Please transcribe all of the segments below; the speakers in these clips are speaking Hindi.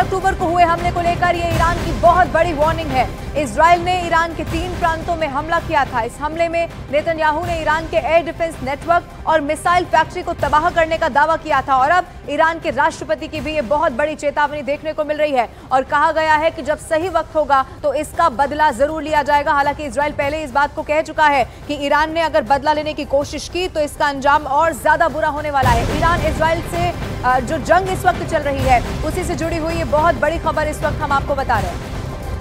अक्टूबर को हुए हमले को लेकर ये ईरान की बहुत बड़ी वार्निंग है। इजराइल ने ईरान के 3 प्रांतों में हमला किया था। इस हमले में नेतन्याहू ने ईरान के एयर डिफेंस नेटवर्क और मिसाइल फैक्ट्री को तबाह करने का दावा किया था और अब ईरान के राष्ट्रपति की भी ये बहुत बड़ी चेतावनी देखने को मिल रही है और कहा गया है कि जब सही वक्त होगा तो इसका बदला जरूर लिया जाएगा। हालांकि इजराइल पहले इस बात को कह चुका है कि ईरान ने अगर बदला लेने की कोशिश की तो इसका अंजाम और ज्यादा बुरा होने वाला है। ईरान इजराइल से जो जंग इस वक्त चल रही है उसी से जुड़ी हुई ये बहुत बड़ी खबर इस वक्त हम आपको बता रहे हैं।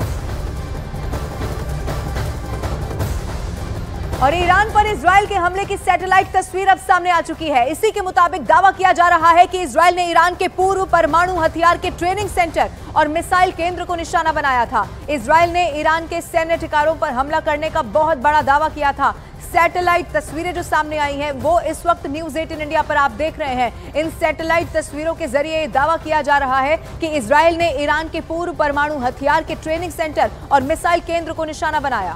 और ईरान पर इजराइल के हमले की सैटेलाइट तस्वीर अब सामने आ चुकी है। इसी के मुताबिक दावा किया जा रहा है कि इजराइल ने ईरान के पूर्व परमाणु हथियार के ट्रेनिंग सेंटर और मिसाइल केंद्र को निशाना बनाया था। इजराइल ने ईरान के सैन्य ठिकानों पर हमला करने का बहुत बड़ा दावा किया था। सैटेलाइट तस्वीरें जो सामने आई हैं वो इस वक्त न्यूज़ 18 इंडिया पर आप देख रहे हैं। इन सैटेलाइट तस्वीरों के जरिए दावा किया जा रहा है कि इजराइल ने ईरान के पूर्व परमाणु हथियार के ट्रेनिंग सेंटर और मिसाइल केंद्र को निशाना बनाया।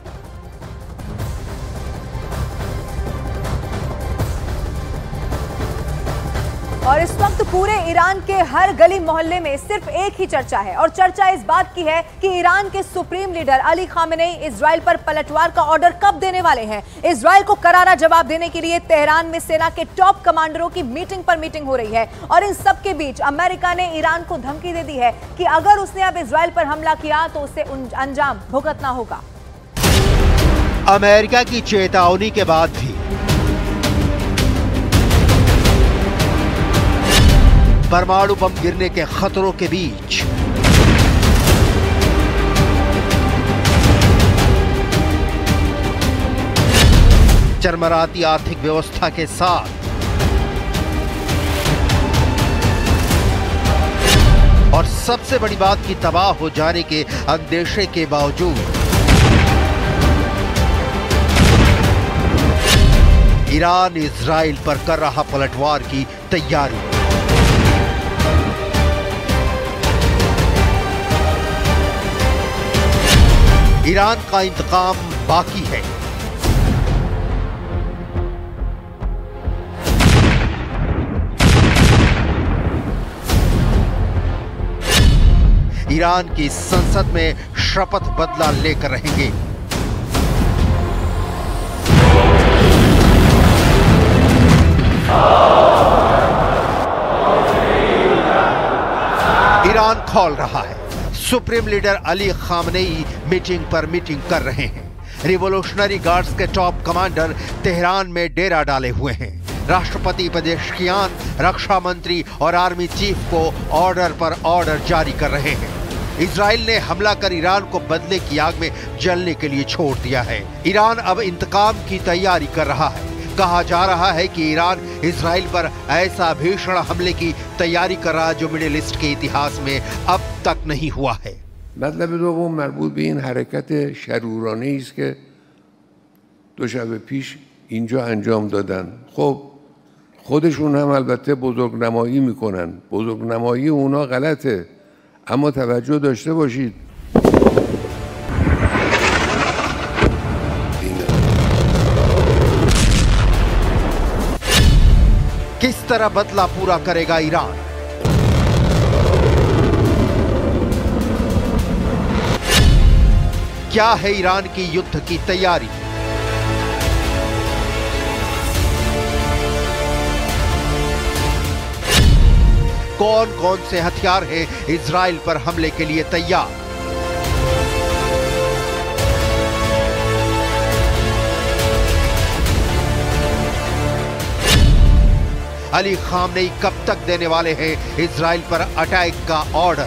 और इस वक्त पूरे ईरान के हर गली मोहल्ले में सिर्फ एक ही चर्चा है और चर्चा इस बात की है कि ईरान के supreme leader Ali Khamenei Israel पर पलटवार का ऑर्डर कब देने वाले हैं। इजराइल को करारा जवाब देने के लिए तेहरान में सेना के टॉप कमांडरों की मीटिंग पर मीटिंग हो रही है और इन सब के बीच अमेरिका ने ईरान को धमकी दे दी है कि अगर उसने अब इजराइल पर हमला किया तो उसे अंजाम भुगतना होगा। अमेरिका की चेतावनी के बाद भी परमाणु बम गिरने के खतरों के बीच चरमराती आर्थिक व्यवस्था के साथ और सबसे बड़ी बात की तबाह हो जाने के अंदेशे के बावजूद ईरान इजराइल पर कर रहा पलटवार की तैयारी। ईरान का इंतकाम बाकी है। ईरान की संसद में शपथ बदला लेकर रहेंगे। ईरान खोल रहा है। Supreme leader Ali Khamenei meeting पर मीटिंग कर रहे हैं। रिवोल्यूशनरी गार्ड्स के टॉप कमांडर तेहरान में डेरा डाले हुए हैं। राष्ट्रपति पेजेश्कियान, रक्षा मंत्री और आर्मी चीफ को ऑर्डर पर ऑर्डर जारी कर रहे हैं। इजराइल ने हमला कर ईरान को बदले की आग में जलने के लिए छोड़ दिया है। ईरान अब इंतकाम की तैयारी कर रहा है। कहा जा रहा है कि ईरान इजराइल पर ऐसा भीषण हमले की तैयारी कर रहा है जो मिडिल ईस्ट के इतिहास में अब तक नहीं हुआ है। मतलब دوم مربوط به این حرکت شرورانه‌ای است که دو شب پیش اینجا انجام دادن. خب خودشون هم البته بزرگنمایی میکنن. بزرگنمایی اونا غلطه. اما توجه داشته باشید किस तरह बदला पूरा करेगा ईरान? क्या है ईरान की युद्ध की तैयारी? कौन कौन से हथियार हैं इजराइल पर हमले के लिए तैयार? अली खामेनेई कब तक देने वाले हैं इजराइल पर अटैक का ऑर्डर?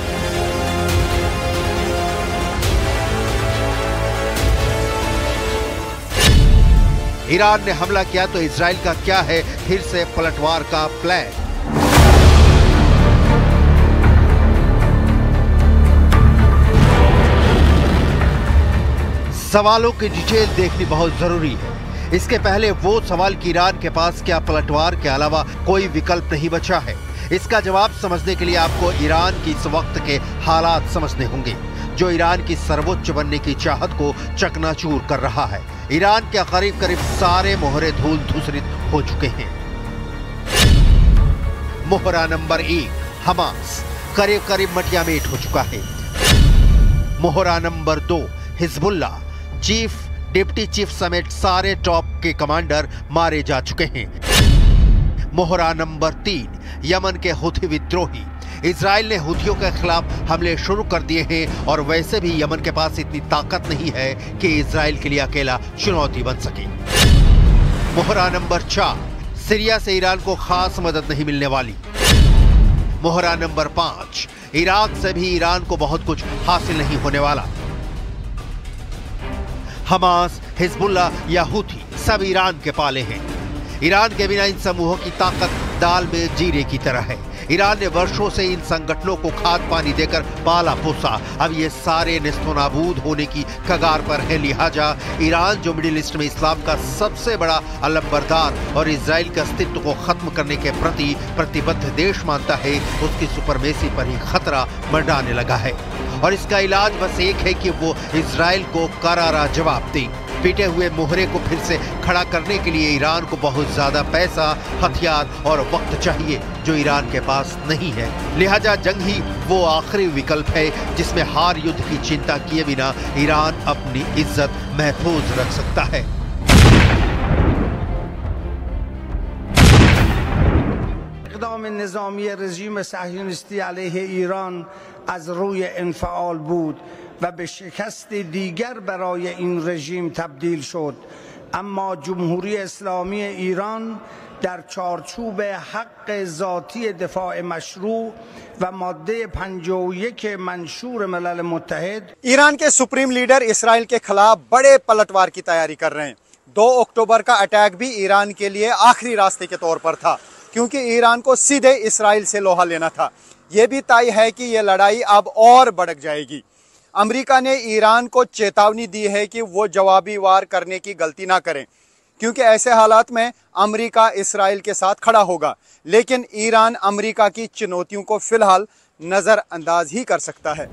ईरान ने हमला किया तो इजराइल का क्या है फिर से पलटवार का प्लान? सवालों की डिटेल देखनी बहुत जरूरी है। इसके पहले वो सवाल कि ईरान के पास क्या पलटवार के अलावा कोई विकल्प नहीं बचा है, इसका जवाब समझने के लिए आपको ईरान की इस वक्त के हालात समझने होंगे जो ईरान की सर्वोच्च बनने की चाहत को चकनाचूर कर रहा है। ईरान के करीब करीब सारे मोहरे धूल धूसरित हो चुके हैं। मोहरा नंबर 1 हमास। करीब करीब मटियामेट हो चुका है। मोहरा number 2 Hezbollah chief, deputy chief समेत सारे टॉप के कमांडर मारे जा चुके हैं। मोहरा नंबर 3 यमन के हुथी विद्रोही। इजराइल ने हुथियों के खिलाफ हमले शुरू कर दिए हैं और वैसे भी यमन के पास इतनी ताकत नहीं है कि इजराइल के लिए अकेला चुनौती बन सके। मोहरा नंबर 4 सीरिया से ईरान को खास मदद नहीं मिलने वाली। मोहरा नंबर 5 इराक से भी ईरान को बहुत कुछ हासिल नहीं होने वाला। हमास, हिजबुल्ला या हुथी सब ईरान के पाले हैं। ईरान के बिना इन समूहों की ताकत दाल में जीरे की तरह है। ईरान ने वर्षों से इन संगठनों को खाद पानी देकर पाला पोसा। अब ये सारे नेस्तनाबूद होने की कगार पर है। लिहाजा ईरान जो मिडिल ईस्ट में इस्लाम का सबसे बड़ा अलंबरदार और इजराइल के अस्तित्व को खत्म करने के प्रति प्रतिबद्ध देश मानता है, उसकी सुपरमेसी पर ही खतरा मंडराने लगा है। और इसका इलाज बस एक है कि वो इजराइल को करारा जवाब दे। पीटे हुए मोहरे को फिर से खड़ा करने के लिए ईरान को बहुत ज्यादा पैसा, हथियार और वक्त चाहिए जो ईरान के पास नहीं है। लिहाजा जंग ही वो आखिरी विकल्प है जिसमें हार युद्ध की चिंता किए बिना ईरान अपनी इज्जत महफूज रख सकता है। اقدام نظامی رژیم صهیونیستی علیه ایران از روی انفعال بود و به شکست دیگر برای این رژیم تبدیل شد، اما جمهوری اسلامی ایران در چارچوب حق ذاتی دفاع مشروع و ماده 51 منشور ملل متحد ईरान के सुप्रीम लीडर इसराइल के खिलाफ बड़े पलटवार की तैयारी कर रहे हैं। 2 अक्टूबर का अटैक भी ईरान के लिए आखिरी रास्ते के तौर पर था, क्योंकि ईरान को सीधे इसराइल से लोहा लेना था। यह भी तय है कि यह लड़ाई अब और भड़क जाएगी। अमेरिका ने ईरान को चेतावनी दी है कि वो जवाबी वार करने की गलती ना करें, क्योंकि ऐसे हालात में अमेरिका इसराइल के साथ खड़ा होगा, लेकिन ईरान अमेरिका की चुनौतियों को फिलहाल नजरअंदाज ही कर सकता है।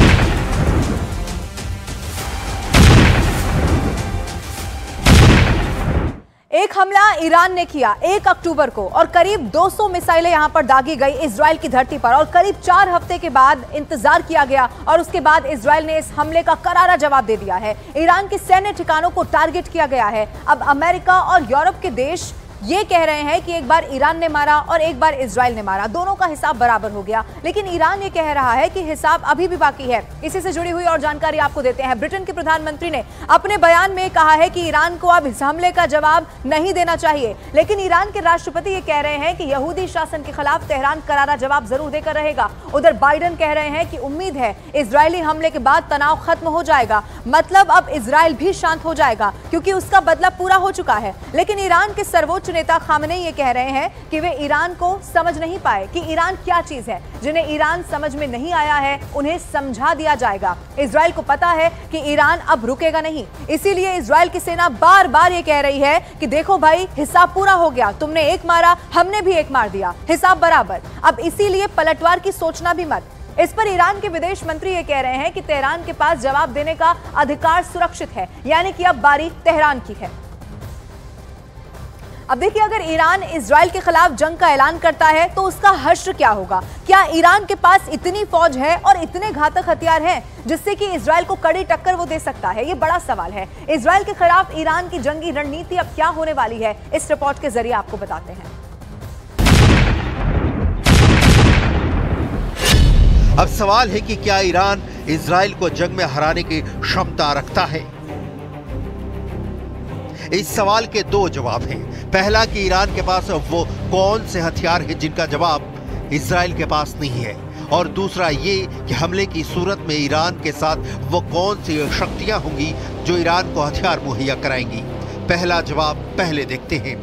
एक हमला ईरान ने किया 1 अक्टूबर को और करीब 200 मिसाइलें यहां पर दागी गई इजराइल की धरती पर, और करीब 4 हफ्ते के बाद इंतजार किया गया और उसके बाद इजराइल ने इस हमले का करारा जवाब दे दिया है। ईरान के सैन्य ठिकानों को टारगेट किया गया है। अब अमेरिका और यूरोप के देश ये कह रहे हैं कि एक बार ईरान ने मारा और एक बार इजराइल ने मारा, दोनों का हिसाब बराबर हो गया, लेकिन ईरान ये कह रहा है कि हिसाब अभी भी बाकी है। इसी से जुड़ी हुई और जानकारी आपको देते हैं। ब्रिटेन के प्रधानमंत्री ने अपने बयान में कहा है कि ईरान को अब इस हमले का जवाब नहीं देना चाहिए, लेकिन ईरान के राष्ट्रपति ये कह रहे हैं कि यहूदी शासन के खिलाफ तेहरान करारा जवाब जरूर देकर रहेगा। उधर बाइडेन कह रहे हैं कि उम्मीद है इजरायली हमले के बाद तनाव खत्म हो जाएगा, मतलब अब इजराइल भी शांत हो जाएगा क्योंकि उसका बदला पूरा हो चुका है। लेकिन ईरान के सर्वोच्च नेता खामनेई ये कह रहे हैं कि वे ईरान को समझ नहीं पाए कि ईरान क्या चीज है। जिन्हें ईरान समझ में नहीं आया है उन्हें समझा दिया जाएगा। इजराइल को पता है कि ईरान अब रुकेगा नहीं, इसीलिए इजराइल की सेना बार बार ये कह रही है कि देखो भाई, हिसाब पूरा हो गया, तुमने एक मारा, हमने भी एक मार दिया, हिसाब बराबर। अब इसीलिए पलटवार की सोचना भी मत। इस पर ईरान के विदेश मंत्री ये कह रहे हैं कि तेहरान के पास जवाब देने का अधिकार सुरक्षित है, यानी कि अब बारी तेहरान की है। अब देखिए, अगर ईरान इजराइल के खिलाफ जंग का ऐलान करता है तो उसका हश्र क्या होगा? क्या ईरान के पास इतनी फौज है और इतने घातक हथियार हैं जिससे कि इजराइल को कड़ी टक्कर वो दे सकता है? ये बड़ा सवाल है। इजराइल के खिलाफ ईरान की जंगी रणनीति अब क्या होने वाली है, इस रिपोर्ट के जरिए आपको बताते हैं। अब सवाल है कि क्या ईरान इजराइल को जंग में हराने की क्षमता रखता है? इस सवाल के 2 जवाब हैं। पहला कि ईरान के पास वो कौन से हथियार हैं जिनका जवाब इजराइल के पास नहीं है, और दूसरा ये कि हमले की सूरत में ईरान के साथ वो कौन सी शक्तियां होंगी जो ईरान को हथियार मुहैया कराएंगी। पहला जवाब पहले देखते हैं।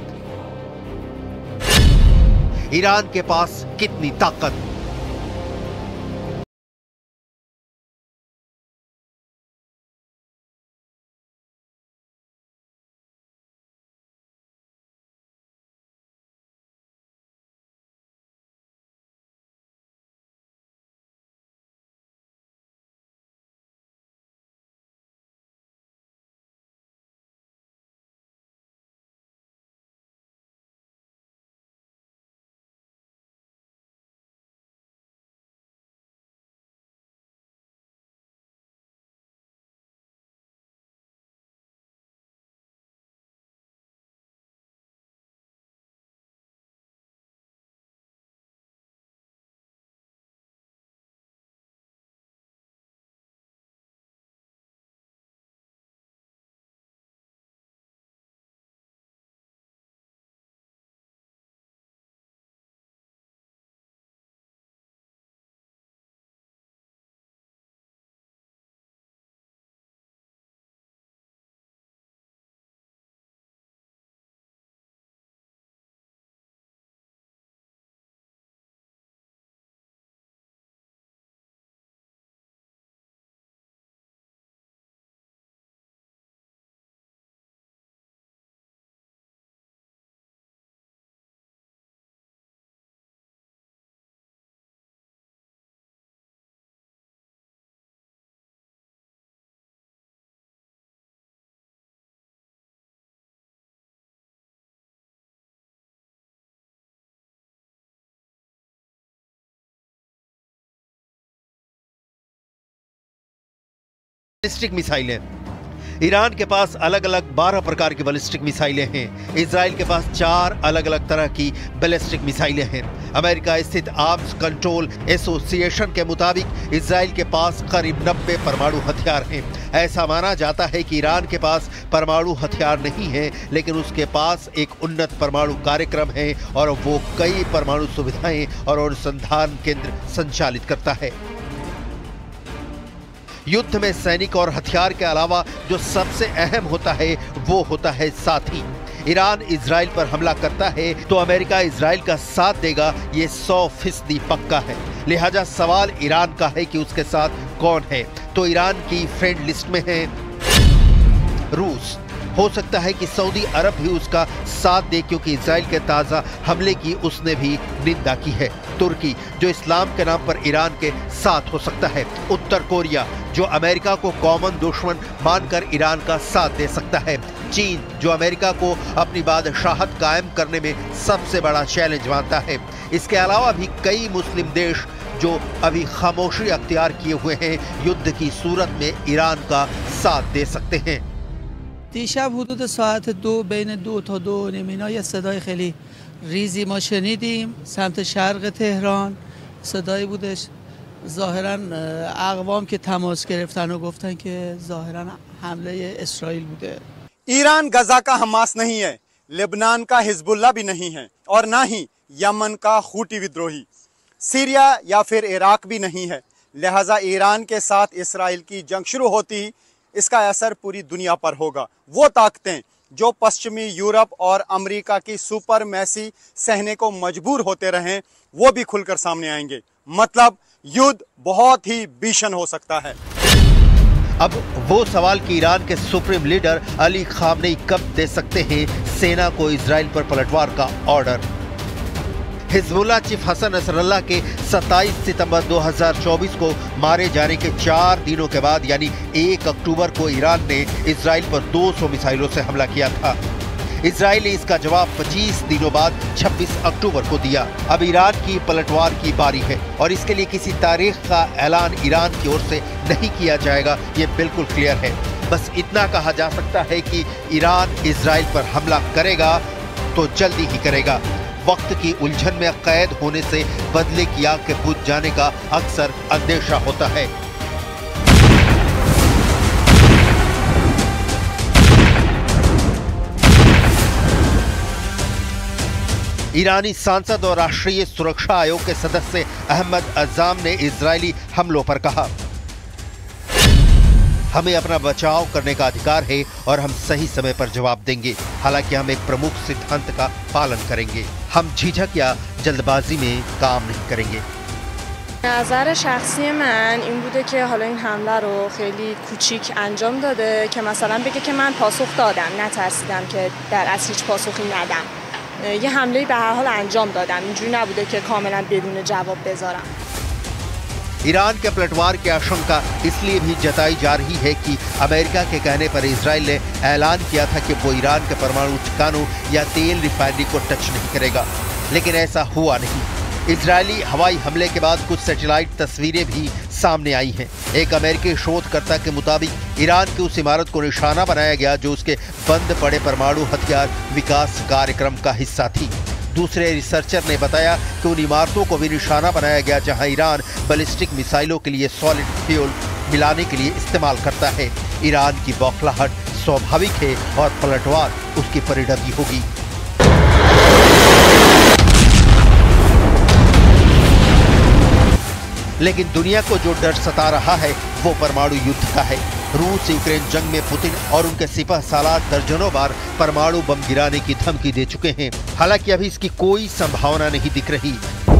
ईरान के पास कितनी ताकत बैलिस्टिक मिसाइलें। ईरान के पास अलग अलग 12 प्रकार की बैलिस्टिक मिसाइलें हैं। इजराइल के पास 4 अलग अलग तरह की बैलिस्टिक मिसाइलें हैं। अमेरिका स्थित आर्म्स कंट्रोल एसोसिएशन के मुताबिक इजराइल के पास करीब 90 परमाणु हथियार हैं। ऐसा माना जाता है कि ईरान के पास परमाणु हथियार नहीं है, लेकिन उसके पास एक उन्नत परमाणु कार्यक्रम है और वो कई परमाणु सुविधाएं और अनुसंधान केंद्र संचालित करता है। युद्ध में सैनिक और हथियार के अलावा जो सबसे अहम होता है वो होता है साथी। ईरान इजराइल पर हमला करता है तो अमेरिका इजराइल का साथ देगा, ये 100% पक्का है। लिहाजा सवाल ईरान का है कि उसके साथ कौन है। तो ईरान की फ्रेंड लिस्ट में है रूस। हो सकता है कि सऊदी अरब भी उसका साथ दे, क्योंकि इजराइल के ताज़ा हमले की उसने भी निंदा की है। तुर्की, जो इस्लाम के नाम पर ईरान के साथ हो सकता है। उत्तर कोरिया, जो अमेरिका को कॉमन दुश्मन मानकर ईरान का साथ दे सकता है। चीन, जो अमेरिका को अपनी बादशाहत कायम करने में सबसे बड़ा चैलेंज मानता है। इसके अलावा भी कई मुस्लिम देश जो अभी खामोशी अख्तियार किए हुए हैं, युद्ध की सूरत में ईरान का साथ दे सकते हैं। دیشب حدود ساعت 2 بین 2 تا 2:30 اینا یه صدای خیلی ریزی ما شنیدیم سمت شرق تهران. صدایی بودش ظاهرا اقوام که تماس گرفتن و گفتن که ظاهرا حمله اسرائیل بوده. ईरान गजा का हमास नहीं है, लेबनान का हिजबुल्ला भी नहीं है और ना ही यमन का हूटी विद्रोही, सीरिया या फिर इराक भी नहीं है। लिहाजा ईरान के साथ इसराइल की जंग शुरू होती इसका असर पूरी दुनिया पर होगा। वो ताकतें जो पश्चिमी यूरोप और अमेरिका की सुपर मैसी सहने को मजबूर होते रहें, वो भी खुलकर सामने आएंगे। मतलब युद्ध बहुत ही भीषण हो सकता है। अब वो सवाल कि ईरान के सुप्रीम लीडर अली खामनेई कब दे सकते हैं सेना को इजराइल पर पलटवार का order. Hezbollah chief Hassan Nasrallah के 27 सितंबर 2024 को मारे जाने के 4 दिनों के बाद यानी 1 अक्टूबर को ईरान ने इजराइल पर 200 मिसाइलों से हमला किया था। इजराइल ने इसका जवाब 25 दिनों बाद 26 अक्टूबर को दिया। अब ईरान की पलटवार की बारी है और इसके लिए किसी तारीख का ऐलान ईरान की ओर से नहीं किया जाएगा, ये बिल्कुल क्लियर है। बस इतना कहा जा सकता है कि ईरान इजराइल पर हमला करेगा तो जल्दी ही करेगा। वक्त की उलझन में कैद होने से बदले की आग के बुझ जाने का अक्सर अंदेशा होता है। ईरानी सांसद और राष्ट्रीय सुरक्षा आयोग के सदस्य अहमद अज़ाम ने इजरायली हमलों पर कहा, हमें अपना बचाव करने का अधिकार है और हम सही समय पर जवाब देंगे। हालांकि हम एक प्रमुख सिद्धांत का पालन करेंगे। हम झिझक या जल्दबाजी में काम नहीं करेंगे। نظر شخصی من این بوده که حالا این حمله رو خیلی کوچیک انجام داده که مثلا بگه که من پاسخ دادم، نترسیدم که در اصل هیچ پاسخی ندم. یه حمله به هر حال انجام دادم، اینجوری نبوده که کاملا بدون جواب بذارم. ईरान के पलटवार की आशंका इसलिए भी जताई जा रही है कि अमेरिका के कहने पर इजराइल ने ऐलान किया था कि वो ईरान के परमाणु ठिकानों या तेल रिफाइनरी को टच नहीं करेगा, लेकिन ऐसा हुआ नहीं। इजरायली हवाई हमले के बाद कुछ सैटेलाइट तस्वीरें भी सामने आई हैं। एक अमेरिकी शोधकर्ता के मुताबिक ईरान की उस इमारत को निशाना बनाया गया जो उसके बंद पड़े परमाणु हथियार विकास कार्यक्रम का हिस्सा थी। दूसरे रिसर्चर ने बताया कि उन इमारतों को भी निशाना बनाया गया जहां ईरान बैलिस्टिक मिसाइलों के लिए सॉलिड फ्यूल मिलाने के लिए इस्तेमाल करता है। ईरान की बौखलाहट स्वाभाविक है और पलटवार उसकी परिणति होगी। लेकिन दुनिया को जो डर सता रहा है वो परमाणु युद्ध का है। रूस यूक्रेन जंग में पुतिन और उनके सिपह सालार दर्जनों बार परमाणु बम गिराने की धमकी दे चुके हैं। हालांकि अभी इसकी कोई संभावना नहीं दिख रही।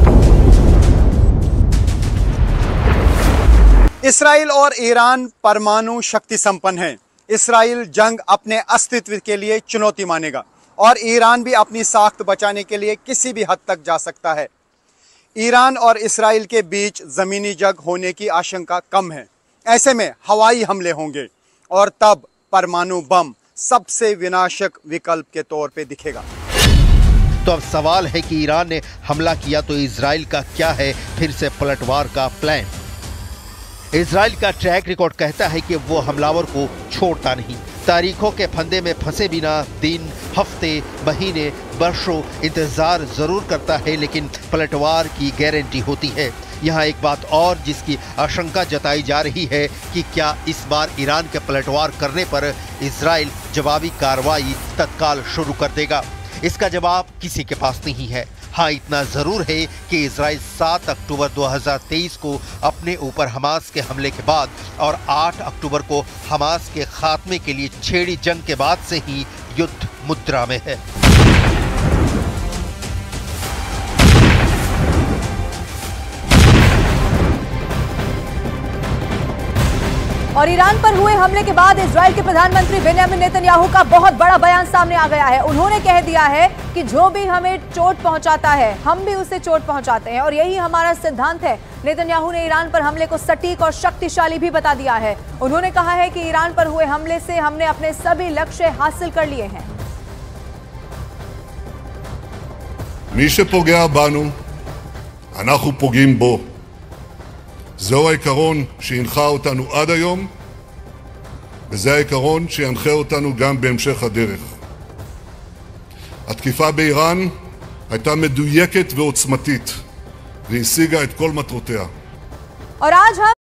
इसराइल और ईरान परमाणु शक्ति संपन्न है। इसराइल जंग अपने अस्तित्व के लिए चुनौती मानेगा और ईरान भी अपनी साख्त बचाने के लिए किसी भी हद तक जा सकता है। ईरान और इसराइल के बीच जमीनी जंग होने की आशंका कम है। ऐसे में हवाई हमले होंगे और तब परमाणु बम सबसे विनाशक विकल्प के तौर पे दिखेगा। तो अब सवाल है कि ईरान ने हमला किया तो इजराइल का क्या है फिर से पलटवार का प्लान। इजराइल का ट्रैक रिकॉर्ड कहता है कि वो हमलावर को छोड़ता नहीं। तारीखों के फंदे में फंसे बिना दिन, हफ्ते, महीने, वर्षों इंतजार जरूर करता है, लेकिन पलटवार की गारंटी होती है। यहाँ एक बात और जिसकी आशंका जताई जा रही है कि क्या इस बार ईरान के पलटवार करने पर इजराइल जवाबी कार्रवाई तत्काल शुरू कर देगा। इसका जवाब किसी के पास नहीं है। हाँ, इतना जरूर है कि इजराइल 7 अक्टूबर 2023 को अपने ऊपर हमास के हमले के बाद और 8 अक्टूबर को हमास के खात्मे के लिए छेड़ी जंग के बाद से ही युद्ध मुद्रा में है। और ईरान पर हुए हमले के बाद इजराइल के प्रधानमंत्री बेंजामिन नेतन्याहू का बहुत बड़ा बयान सामने आ गया है। उन्होंने कह दिया है कि जो भी हमें चोट पहुंचाता है, हम भी उसे चोट पहुंचाते हैं और यही हमारा सिद्धांत है। नेतन्याहू ने ईरान पर हमले को सटीक और शक्तिशाली भी बता दिया है। उन्होंने कहा है कि ईरान पर हुए हमले से हमने अपने सभी लक्ष्य हासिल कर लिए हैं। מי שפוגע בנו, אנחנו פוגעים בו. זהו העיקרון שהנחה אותנו עד היום, וזה העיקרון שינחה אותנו גם בהמשך הדרך. התקיפה באיראן הייתה מדויקת ועוצמתית, והשיגה את כל מטרותיה. और आज हम